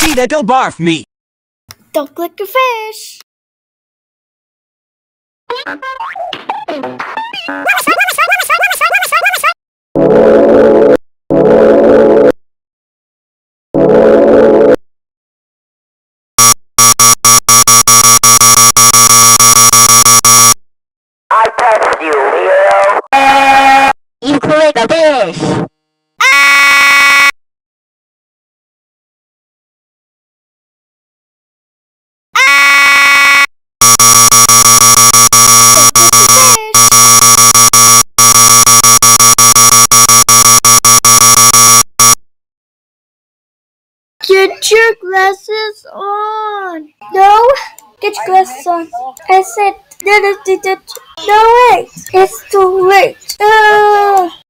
Cheetah, don't barf me! Don't click the fish! I touched you, Leo. You click the fish. Get your glasses on! No! Get your glasses on. I said, no, wait! It's too late.